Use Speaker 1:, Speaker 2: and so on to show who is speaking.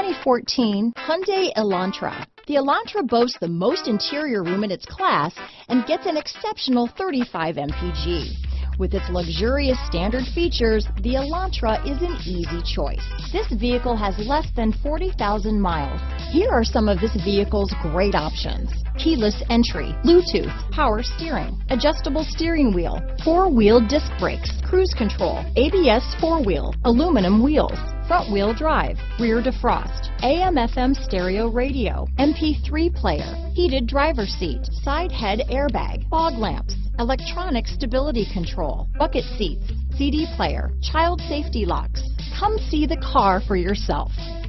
Speaker 1: 2014 Hyundai Elantra. The Elantra boasts the most interior room in its class and gets an exceptional 35 mpg. With its luxurious standard features, the Elantra is an easy choice. This vehicle has less than 40,000 miles. Here are some of this vehicle's great options: keyless entry, Bluetooth, power steering, adjustable steering wheel, four-wheel disc brakes, cruise control, ABS four-wheel, aluminum wheels, front-wheel drive, rear defrost, AM/FM stereo radio, MP3 player, heated driver's seat, side head airbag, fog lamps, electronic stability control, bucket seats, CD player, child safety locks. Come see the car for yourself.